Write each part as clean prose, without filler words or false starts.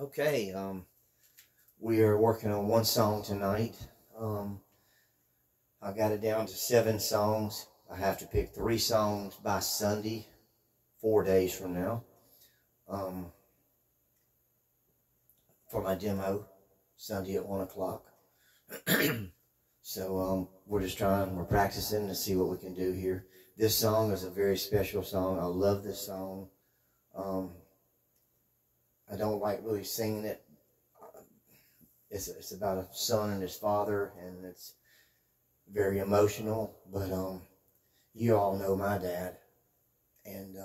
Okay, we are working on one song tonight. I got it down to 7 songs. I have to pick 3 songs by Sunday, 4 days from now, for my demo, Sunday at 1 o'clock. So we're practicing to see what we can do here. This song is a very special song. I love this song. I don't like really singing it. It's about a son and his father, and it's very emotional. But you all know my dad, and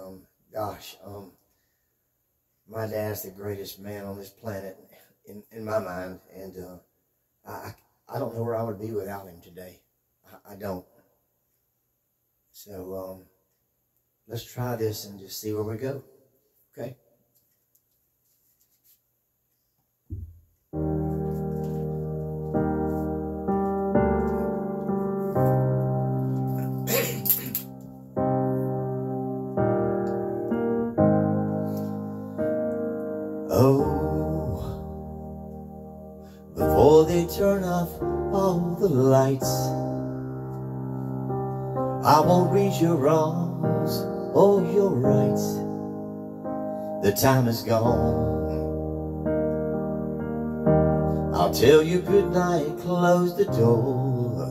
my dad's the greatest man on this planet in my mind, and I don't know where I would be without him today. I don't. So let's try this and just see where we go. Okay. Oh, before they turn off all the lights, I won't read your wrongs or your rights. The time is gone. I'll tell you goodnight, close the door.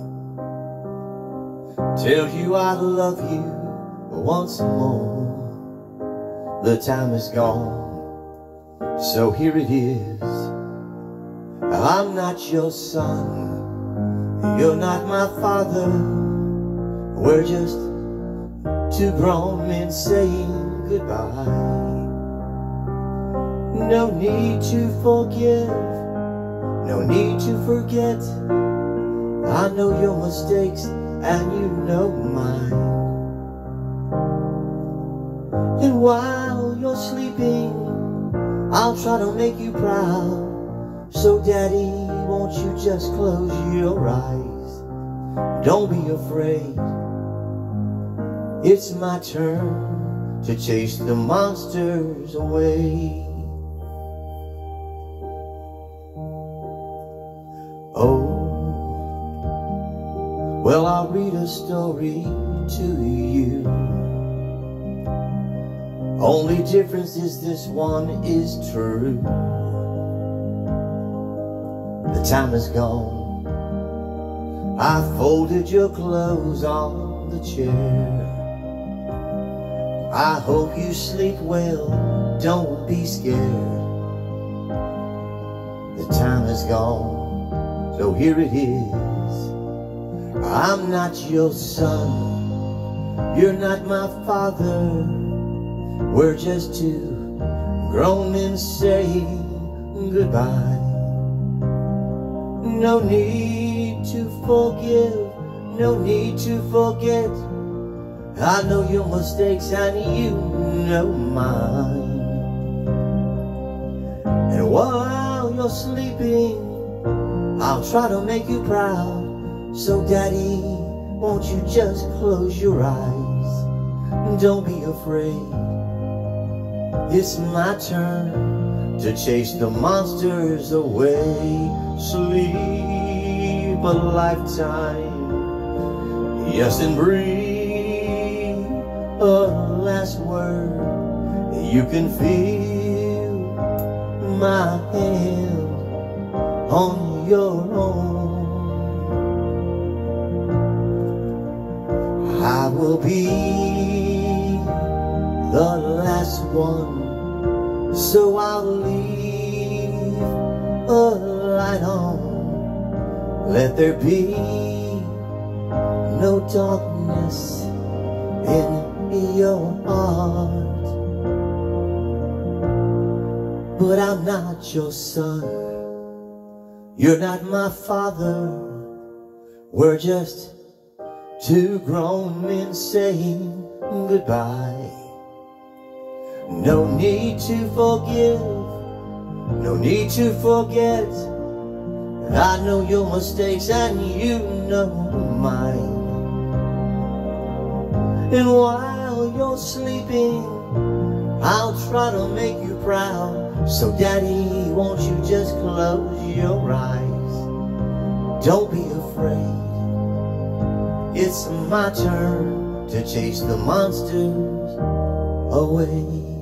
Tell you I love you once more. The time is gone. So here it is. I'm not your son, you're not my father. We're just 2 grown men saying goodbye. No need to forgive, no need to forget. I know your mistakes and you know mine. And while you're sleeping, I'll try to make you proud. So daddy, won't you just close your eyes? Don't be afraid. It's my turn to chase the monsters away. Oh, well, I'll read a story to you. Only difference is this one is true. The time is gone. I folded your clothes on the chair. I hope you sleep well, don't be scared. The time is gone, so here it is. I'm not your son, you're not my father. We're just 2 grown men saying goodbye. No need to forgive, no need to forget. I know your mistakes and you know mine. And while you're sleeping, I'll try to make you proud. So daddy, won't you just close your eyes? Don't be afraid. It's my turn to chase the monsters away. Sleep a lifetime, yes, and breathe a last word. You can feel my hand on your own. I will be the last one, so I'll leave a light on. Let there be no darkness in your heart. But I'm not your son, you're not my father. We're just 2 grown men saying goodbye. No need to forgive, no need to forget. I know your mistakes and you know mine. And while you're sleeping, I'll try to make you proud. So daddy, won't you just close your eyes? Don't be afraid. It's my turn to chase the monsters away.